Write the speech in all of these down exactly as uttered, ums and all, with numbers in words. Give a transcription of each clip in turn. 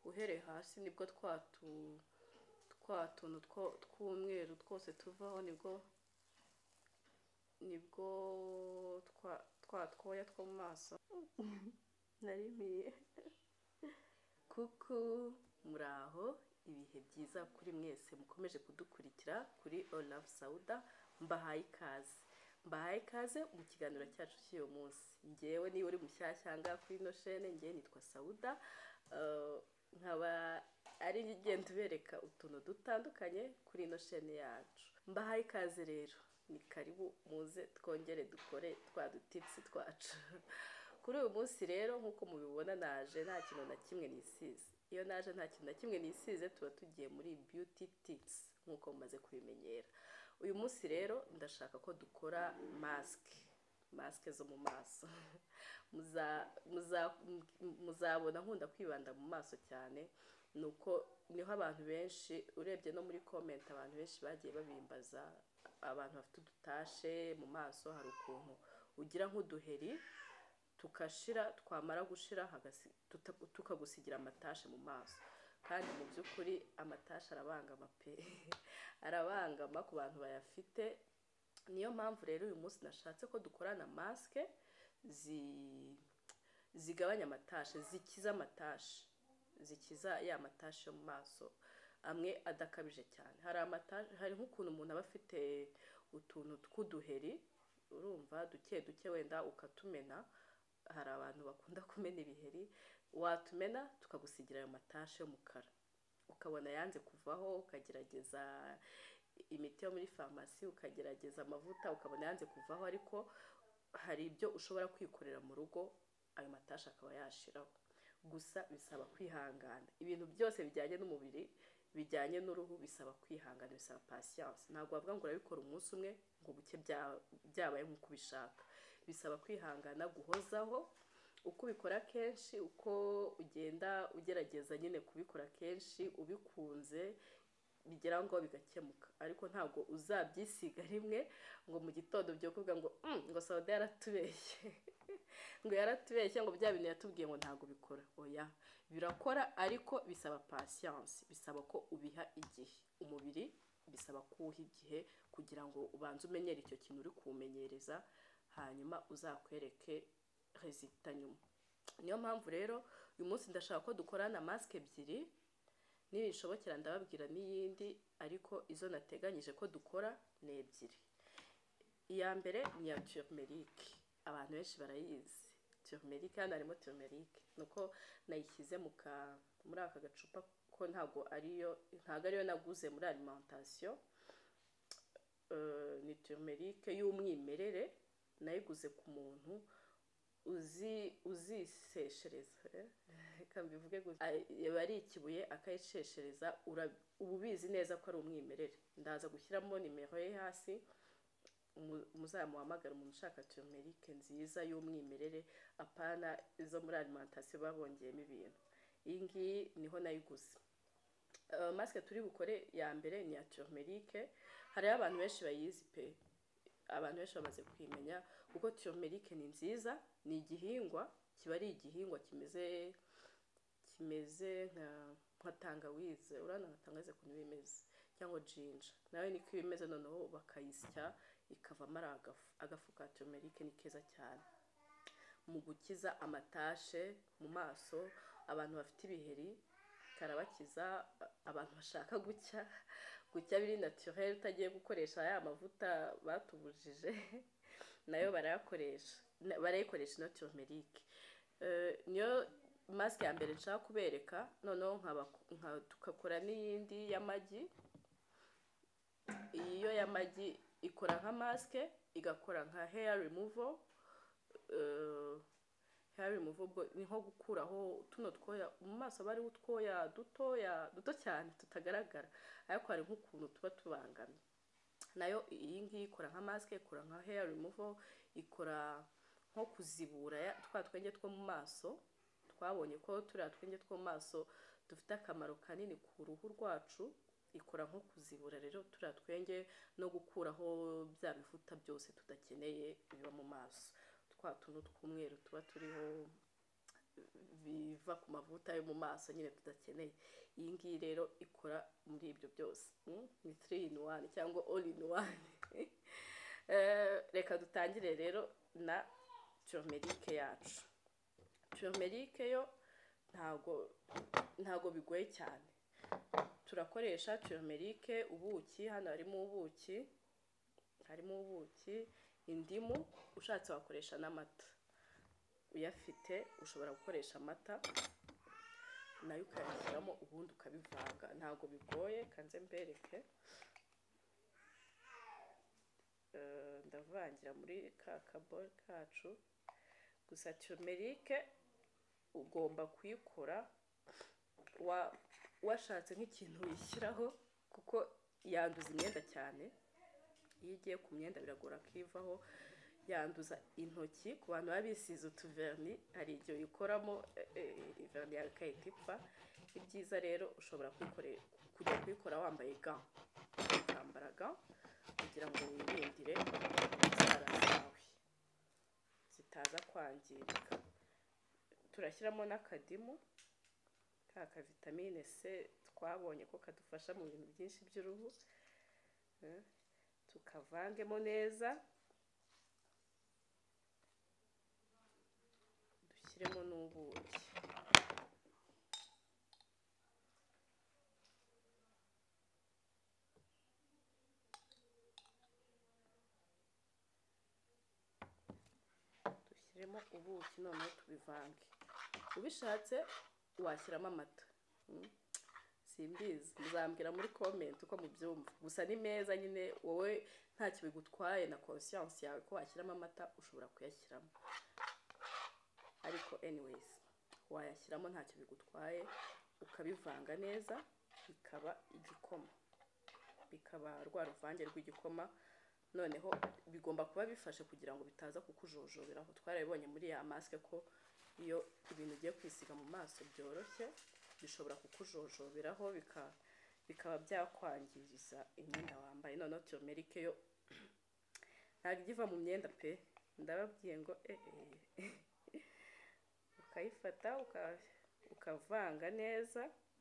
uhereye hasi nibwo twatu twatuntu tw'umweru twose tuvaho, nibwo nibwo twa twatwoya two mu maso narimiye. Kuku muraho, ibihe byiza kuri mwese mukomeje kudukurikira kuri All Love Sauda. Mbahaye ikaze mbahaye ikaze mu kiganiro cyacu cy'uyu munsi. Ngewe niba uri mushyashya ngaha kuri ino chaîne, ngewe nitwa Sauda, uh, nkaba ari ngenda ubereka utuntu dutandukanye kuri ino chaîne yacu. Mbahaye ikaze rero, ni karibu muze twongere dukore twa dutipsi twacu. Kuri uyu munsi rero nkuko mubibona naje nta kintu na kimwe nisize. Iyo naje nta kintu na kimwe nisize tuba tugiye muri beauty tips nkuko mumaze kubimenyera. Uyu munsi rero ndashaka ko dukora mask mask zo mu maso. muza muza muzabona nkunda kwibanda mu maso cyane, nuko niho abantu benshi urebye no muri comment abantu benshi bagiye babimbaza. Abantu bafite udutashe mu maso hari ukuntu ugira nk'uduheri tukashira, twamara gushira hagasi tukagusigira amatashe mu maso, kandi mu byukuri amatashe arabangama pe arabangama ku bantu bayafite. Niyo mpamvu rero uyu munsi nashatse ko dukorana mask zi zigabanya amatashe, zikiza amatashe, zikiza ya matashe yo mu maso amwe adakabije cyane. Hari amatashe, hari nk'ukuntu umuntu aba afite utuntu tw'uduheri, urumva duke duke wenda ukatumena. Hari abantu bakunda kumena ibiheri, watumena tukagusigira ayo matashe y'umukara, ukabona yanze kuvaho, ukagerageza imiti yo muri pharmacy, ukagerageza amavuta, ukabona yanze kuvaho. Ariko hari ibyo ushobora kwikorera mu rugo ayo matashe akaba yashiraho. Gusa bisaba kwihangana. Ibintu byose bijyanye n'umubiri, bijyanye n'uruhu, bisaba kwihangana, bisaba patience. Ntabwo bavuga ngo urabikora umunsi umwe ngo buke byabaye nk'uko ubishaka. Bisaba kwihangana, guhozaho, uko ubikora kenshi, uko ugenda ugerageza nyine kubikora kenshi ubikunze, bigera ngo bigakemuka. Ariko ntabwo uzabyisiga rimwe ngo mu gitondo byo kuvuga ngo mm, ngo Sauda yaratubeshye ngo yaratubeshye ngo bya bintu yatubwiye ngo ntabwo bikora. Oya, birakora, ariko bisaba patience, bisaba ko ubiha igihe. Umubiri bisaba kuwuha igihe kugira ngo ubanze umenyere icyo kintu uri kumenyereza, hanyuma uzakwereke resultat nyuma. Niyo mpamvu rero uyu munsi ndashaka ko dukorana mask ebyiri, nibishobokera ndababwira n'iyindi, ariko izo nateganyije ko dukora ni ebyiri. Iya mbere ni ya turmeric, abantu benshi barayizi. Turmeric hano harimo turmeric, nuko nayishyize mu ka muri aka gacupa, ko ntago ariyo ntago ariyo naguze muri alimentation. Uh, ni turmeric y'umwimerere, nayiguze ku muntu uzi uziseshereza, reka mbivuge gusa, bari ikibuye akayisheshereza, ububizi neza ko ari umwimerere. Ndaza gushyiramo nimero ye hasi, muzamuhamagara umuntu ushaka turmeric nziza y'umwimerere, apana izo muri alimentation babongeyemo ibintu. Iyi ngiyi niho nayiguze. Uh, mask turi bukore ya mbere ni ya turmeric. Hari abantu benshi bayizi pe, abantu benshi bamaze kwimenya kuko turmeric ni nziza. Ni igihingwa, kiba ari igihingwa kimeze kimeze nka nka tangawize, urana nka tangawize kuntu bimeze, cyangwa ginger nawe niko bimeze. Noneho bakayisya ikavamo agafu. Agafu ka turmeric ni keza cyane mu gukiza amatashe mu maso. Abantu bafite ibiheri karabakiza, abantu bashaka gucya gucya biri naturel, utagiye gukoresha ya mavuta batubujije nayo barayakoresha, barayikoresha no turmeric. Uh, niyo mask ya mbere nshaka kubereka. Noneho nka tukakora n'iyindi y'amagi. Iyo y'amagi ikora nka mask, igakora nka hair removal. Uh, hair removal ni nko gukuraho tuno twoya mu maso, bari utwoya dutoya duto cyane tutagaragara, ariko hari nk'ukuntu tuba tubangamye. Nayo iyi ngiyi ikora nka mask, ikora nka hair removal, ikora nko kuzibura twa twenge two mu maso. Twabonye ko turiya twenge two mu maso dufite akamaro kanini ku ruhu rwacu. Ikora nko kuzibura rero turiya twenge no gukuraho bya bifuta byose tudakeneye biba mu maso, twa tuntu tw'umweru tuba turiho biva ku mavuta yo mu maso nyine tudakeneye. Iyi ngiyi rero ikora muri ibyo byose, ni three in one cyangwa all in one. Reka dutangire rero na turmeric yacu. Turmeric yo ntago ntago bigoye cyane. Turakoresha turmeric, ubuki, hano harimo ubuki, harimo ubuki, indimu, ushatse wakoresha n'amata. Uyafite ushobora gukoresha amata nayo ukayashyiramo ubundi ukabivanga, ntago bigoye. Kanze mbereke, ndavangira muri ka kabol kacu. Gusa turmeric ugomba kuyikora wa washatse nk'ikintu wishyiraho, kuko yanduza imyenda cyane. Iyo ugiye ku myenda biragora kivaho, yanduza intoki. Ku bantu babisize utuverni hari igihe uyikoramo verni yawe igahita ipfa. Ibyiza rero ushobora kwikorera kujya kuyikora wambaye ga, ukambara ga kugira ngo wirindire inzara zawe zitaza kwangirika. Turashyiramo n'akadimu, ka ka vitamine C twabonye ko kadufasha mu bintu byinshi by'uruhu. Tukavangemo neza, dushyiremo n'ubuki. Dushyiremo ubuki noneho tubivange. Ubishatse washyiramo amata, simbizi, muzambwira muri comment uko mubyumva. Gusa ni meza nyine, wowe ntacyo bigutwaye na conscience yawe ko washyiramo amata, ushobora kuyashyiramo. Ariko anyways wayashyiramo ntacyo bigutwaye, ukabivanga neza bikaba igikoma, bikaba rwa ruvange rw'igikoma. Noneho bigomba kuba bifashe kugira ngo bitaza kukujojoberaho. Twarabibonye muri ya maske ko iyo ibintu ugiye kwisiga mu maso byoroshye bishobora kukujojoberaho bikaba byakwangiriza imyenda wambaye. Noneho turmeric yo ntabwo iva mu myenda pe, ndababwiye ngo eh eh ukayifata ukavanga neza,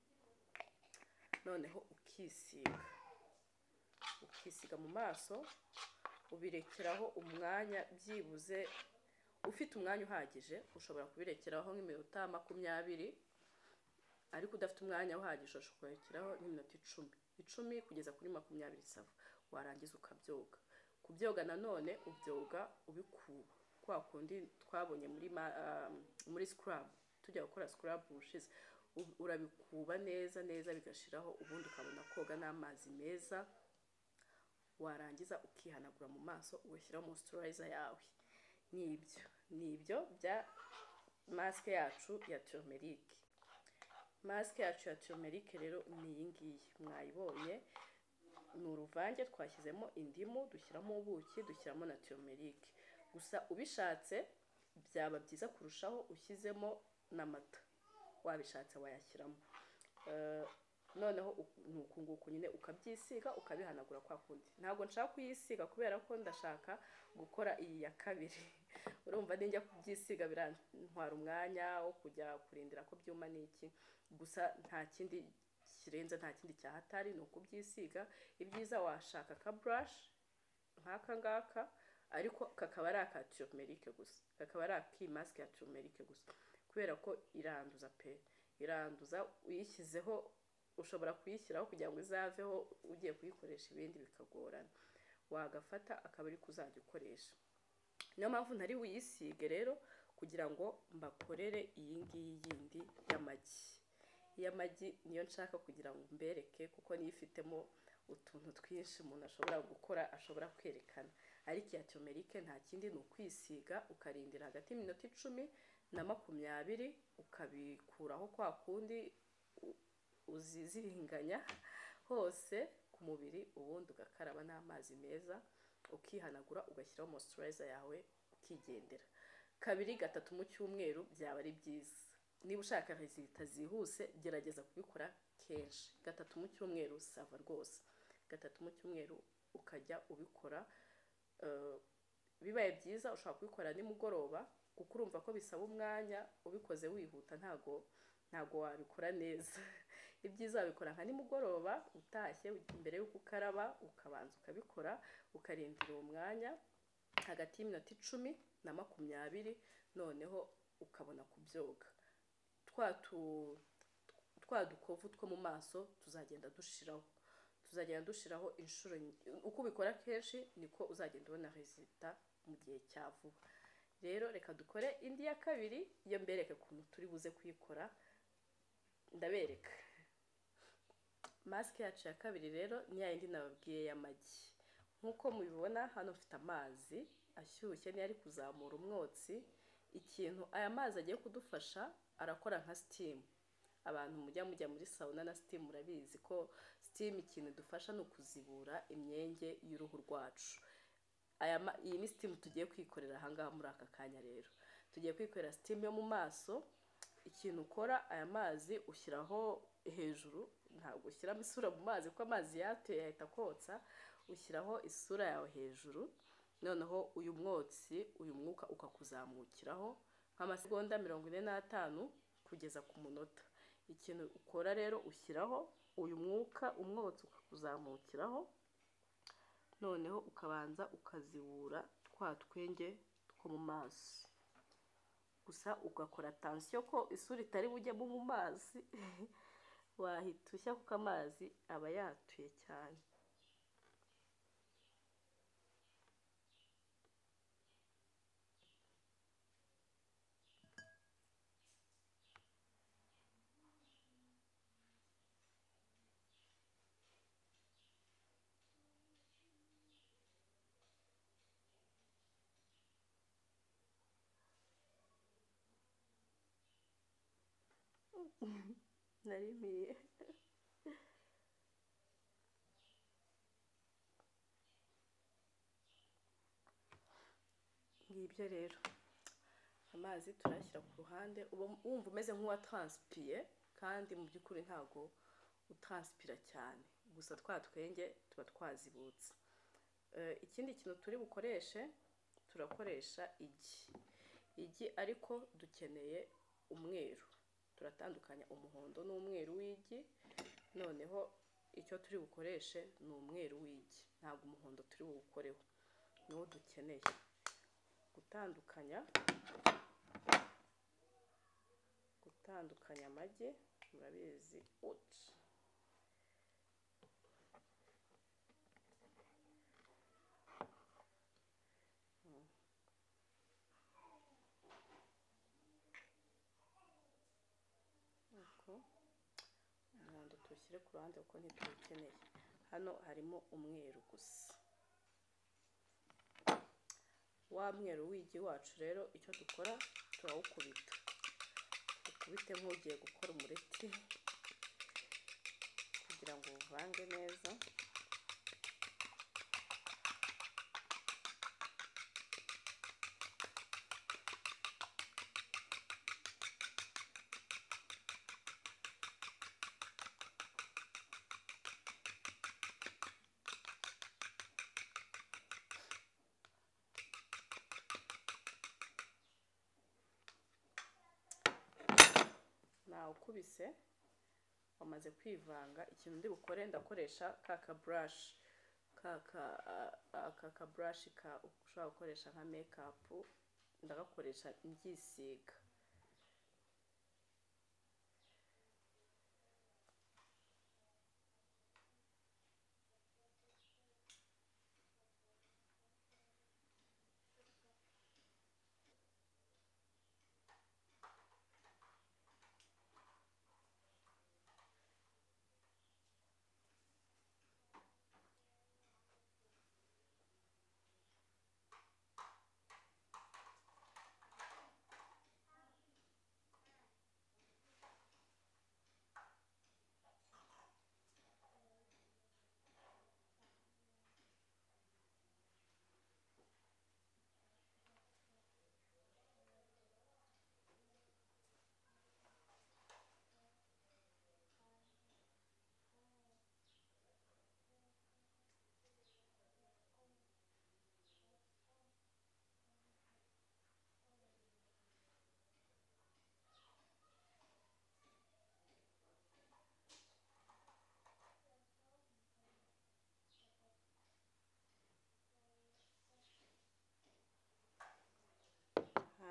noneho ukisiga ukisiga mu maso. Ubirekeraho umwanya byibuze, ufite umwanya uhagije ushobora kubirekeraho nk'iminota makumyabiri, ariko udafite umwanya uhagije ushobora kurekeraho nk'iminota icumi icumi kugeza kuri makumyabiri sava. Warangiza ukabyoga. Kubyoga nanone ubyoga ubikuba kwa kundi twabonye muri uh, muri scrub, tujya gukora scrub bushize. Urabikuba neza neza bigashiraho, ubundi ukabona koga n'amazi meza. Warangiza ukihanagura mu maso, ugashyira moisturizer yawe. Nibyo nibyo bya mask yacu ya turmeric. Mask yacu ya turmeric rero ni iyi ngiyi mwayibonye. Ni uruvange twashyizemo indimu, dushyiramo ubuki, dushyiramo na turmeric. Gusa ubishatse byaba byiza kurushaho ushyizemo n'amata. Wabishatse wayashyiramo. Uh, noneho nuko nguko nyine ukabyisiga ukabihanagura kwa kundi. Ntabwo nshaka kuyisiga kubera ko ndashaka gukora iyi ya kabiri. Urumva ninjya kubyisiga birantwara umwanya wo kujya kurindira ko byuma niki. Gusa nta kindi kirenze, nta kindi cyahatari no kubyisiga. Ibyiza washaka ka brush nkaka ngaka, ariko kakaba ari aka turmeric gusa, kakaba ari aki mask ya turmeric gusa, kubera ko iranduza pe, iranduza. Uyishyizeho ushobora kuyishyiraho kugira ngo izaveho, ugiye kuyikoresha ibindi bikagorana. Wagafata akaba ari kuzajya ukoresha. Niyo mpamvu ntari uyisige rero, kugira ngo mbakorere iyi ngiyi yindi y'amagi. Iy'amagi niyo nshaka kugira ngo mbereke, kuko nifitemo utuntu twinshi umuntu ashobora gukora, ashobora kwerekana. Ariko ya turmeric nta kindi ni ukwisiga ukarindira hagati y'iminota icumi na makumyabiri, ukabikuraho kwa kundi uzizihinganya hose ku mubiri, ubundi ugakaraba n'amazi meza, ukihanagura, ugashyiraho moisturizer yawe, ukigendera. Kabiri gatatu mu cyumweru byaba ari byiza. Niba ushaka resultat zihuse, gerageza kubikora kenshi. Gatatu mu cyumweru sava rwose. Gatatu mu cyumweru ukajya ubikora. Uh, bibaye byiza ushobora kubikora nimugoroba, kuko urumva ko bisaba umwanya, ubikoze wihuta ntago ntago wabikora neza. Ibyiza wabikora nka nimugoroba utashye, imbere y'uko ukaraba ukabanza ukabikora, ukarindira uwo mwanya hagati y'iminota icumi na makumyabiri, noneho ukabona kubyoga. twa tu twa dukovu two mu maso tuzagenda dushiraho tuzagenda dushiraho inshuro uko ubikora kenshi niko uzagenda ubona resultat mu gihe cya vuba. Rero reka dukore indi ya kabiri, iyo mbereke ukuntu turi buze kuyikora. Ndabereka mask yacu ya kabiri rero ni ya yindi nababwiye y'amagi. Nkuko mubibona hano mfite amazi ashyushye ni ari kuzamura umwotsi. Ikintu aya mazi agiye kudufasha, arakora nka steam. Abantu mujya mujya muri sauna na steam murabizi ko steam ikintu dufasha no kuzibura imyenge y'uruhu rwacu. Aya iyi ni steam tugiye kwikorera ahangaha muri aka kanya. Rero tugiye kwikorera steam yo mu maso. Ikintu ukora, aya mazi ushyiraho hejuru, ntabwo ushyiramo isura mu mazi kuko amazi yatuye yahita kotsa. Ushyiraho isura yawe hejuru, noneho uyu mwotsi uyu mwuka ukakuzamukiraho nk'amasegonda mirongo ine n'atanu kugeza ku munota. Ikintu ukora rero, ushyiraho uyu mwuka umwotsi ukakuzamukiraho, noneho ukabanza ukazibura twa twenge two mu maso. Gusa ugakora attention ko isura itari bujyemo mu mazi wahita ushya kuko amazi aba yatuye cyane. Narimiye. Ngibyo rero amazi turashyira ku ruhande. Wumva umeze nk'uwa transpiye kandi mu by'ukuri ntago utranspira cyane, gusa twa twenge tuba twazibutse. Ikindi kintu turi bukoreshe, turakoresha igi igi ariko dukeneye umweru. Turatandukanya umuhondo n'umweru w'igi. Noneho icyo turi bukoreshe ni umweru w'igi, ntabwo umuhondo turi buwukoreho, niwo dukeneye. Gutandukanya gutandukanya amagi murabizi uti. Umuhondo tuwushyire ku ruhande kuko ntituwukeneye. Hano harimo umweru gusa. Wa mweru w'igi wacu rero icyo dukora, turawukubita. Ukubite nk'ugiye gukora umureti kugira ngo uvange neza. Ukubise wamaze kwivanga, ikintu ndi bukore, ndakoresha kaka brush kaka kaka brush ka ushobora gukoresha nka makeup, ndagakoresha mbyisiga.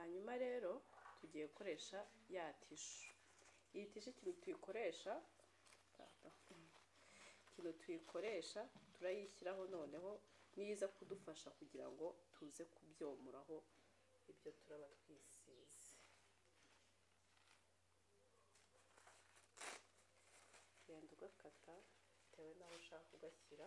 hanyuma rero tugiye gukoresha ya tishu. Iyi tishu ikintu tuyikoresha ikintu tuyikoresha turayishyiraho, noneho niza kudufasha kugira ngo tuze kubyomuraho ibyo turaba twisize. Genda ugakata bitewe n'aho ushaka kugashyira.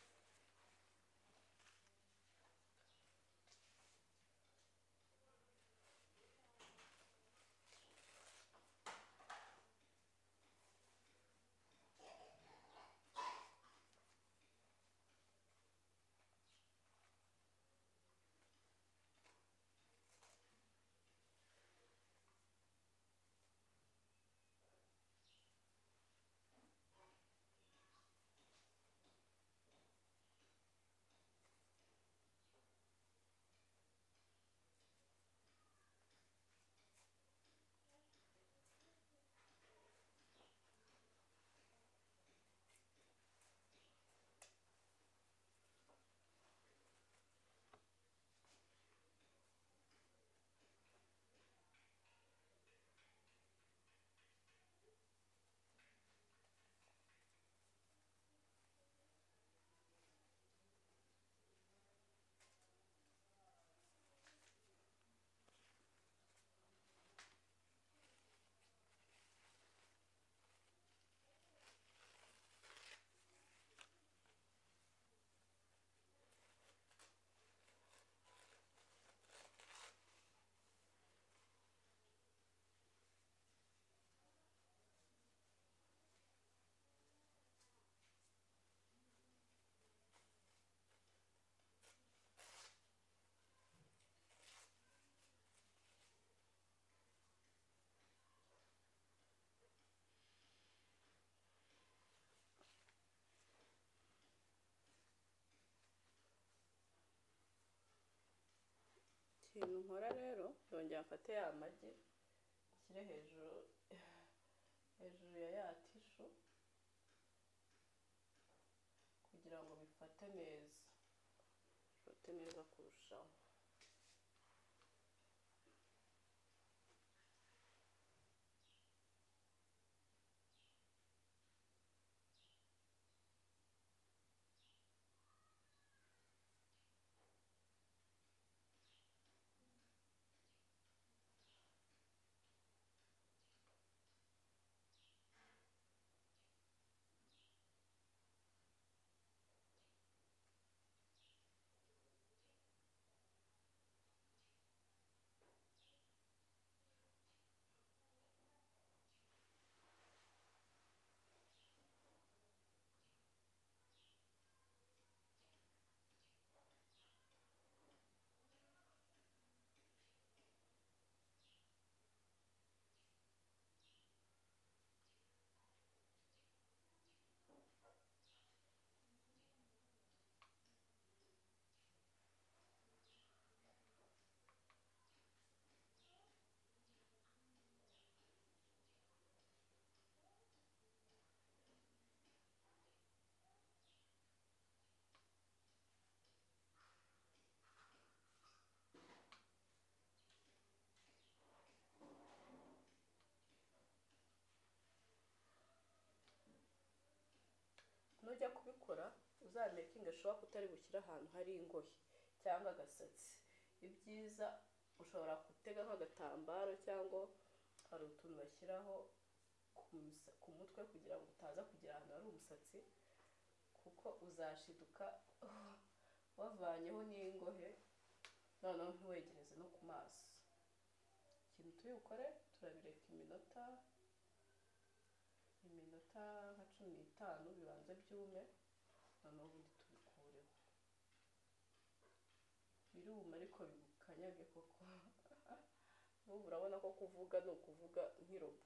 Ikintu nkora rero, ndongera mfate ya magi nshyire hejuru hejuru ya ya tishu kugira ngo bifate neza bifate neza kurushaho. Nujya kubikora uzamekinge sure ko utari bushyira ahantu hari ingohe cyangwa agasatsi. Ibyiza ushobora gutega nk'agatambaro cyangwa hari utuntu bashyiraho ku mutwe kugira ngo utaza kugira ahantu hari umusatsi, kuko uzashiduka wavanyeho n'ingohe noneho ntiwegereze no ku maso. Ikintu turi bukore turabireka iminota iminota nka cumi n'itanu bibanze byume, noneho ubundi tubikureho. Biruma ariko bigukanyage koko. N'ubu urabona ko kuvuga ni ukuvuga nk'irobo.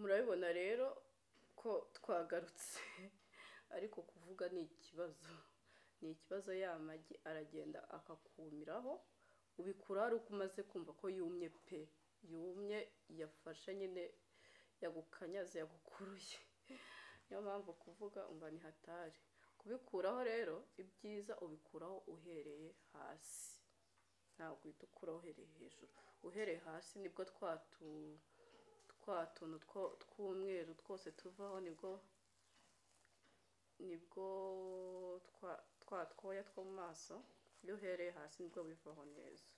murabibona rero ko twagarutse ariko kuvuga ni ikibazo, ni ikibazo. Ya magi aragenda akakumiraho, ubikura ari uko umaze kumva ko yumye pe, yumye, yafashe nyine, yagukanyaze, yagukuruye. Niyo mpamvu kuvuga umva ni hatari. Kubikuraho rero ibyiza ubikuraho uhereye hasi, ntabwo uhita ukuraho uhereye hejuru. Uhereye hasi nibwo twatu twa tuntu tw'umweru twose tuvaho, nibwo nibwo twa twa twoya two mu maso, iyo uhereye hasi nibwo bivaho neza.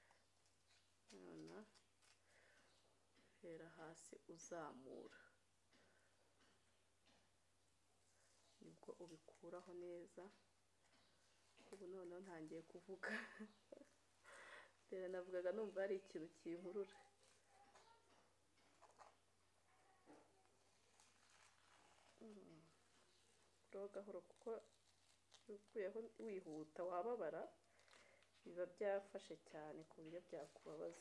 None hera hasi uzamura, nibwo ubikuraho neza. Ubu noneho ntangiye kuvuga mbere navugaga numva hari ikintu kinkurura. Gahoro gahoro kuko ukuyeho wihuta wababara, biba byafashe cyane ku buryo byakubabaza.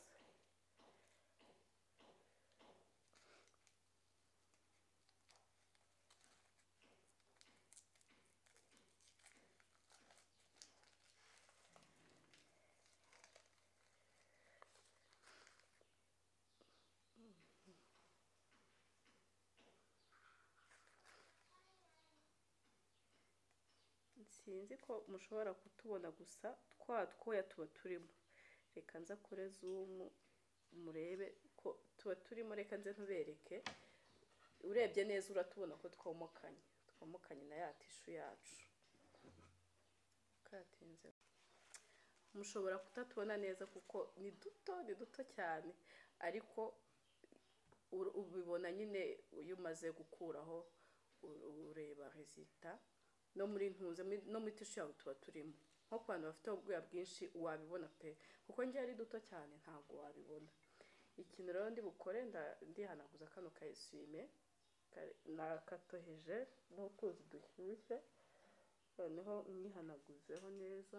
Sinzi ko mushobora kutubona gusa twa twoya tuba turimo. Reka nza kure zoom murebe ko tuba turimo, reka nze ntubereke. Urebye neza uratubona ko twomokanye, twomokanye na ya tishu yacu. Katinze mushobora kutatubona neza kuko ni duto, ni duto cyane, ariko ubibona nyine iyo umaze gukuraho, ureba resultat. No muri ntuze no muri tishu yawe tuba turimo. Nko ku bantu bafite ubwoya bwinshi wabibona pe, kuko njye ari duto cyane ntabwo wabibona. Ikintu rero ndi bukore, ndihanaguza kano ka eswime nakatoheje n'utuzi dushyushye, noneho mwihanaguzeho neza.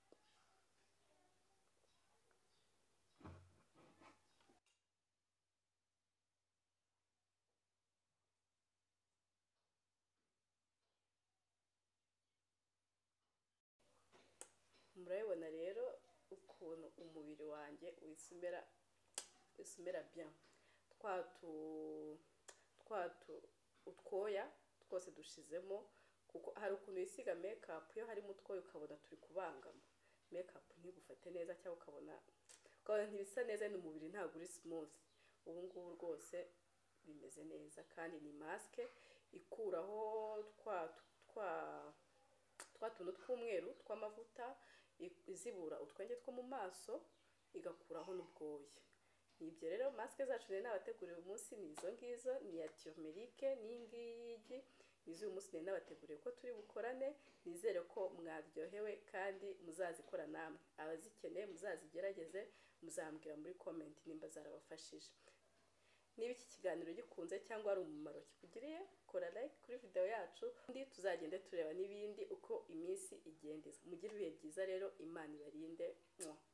Murabibona rero ukuntu umubiri wanjye wisumera wisumera bien. Twatu twatu utwoya twose dushizemo, kuko hari ukuntu wisiga makeup iyo harimo utwoya ukabona turi kubangama, makeup ntigufate neza cyangwa ukabona ukabona ntibisa neza, n'umubiri ntabwo uri smooth. Ubu ngubu rwose bimeze neza, kandi ni maske ikuraho twa twa twa tuntu tw'umweru tw'amavuta, izibura utwenge two mu maso, igakuraho n'ubwoya. Nibyo rero maske zacu rero nabateguriye umunsi ni izo ngizo, ni ya turmeric n'ingigi. Izi uyu munsi nabateguriye ko turi bukorane, nizere ko mwaryohewe kandi muzazikora namwe. Abazikeneye muzazigerageze, muzambwira muri comment nimba zarabafashije. Niba iki kiganiro gikunze cyangwa ari umumaro kikugiriye, kora like kuri video yacu, ndi tuzagende tureba n'ibindi uko iminsi igendeza. Mugire ibihe byiza rero, Imana ibarinde.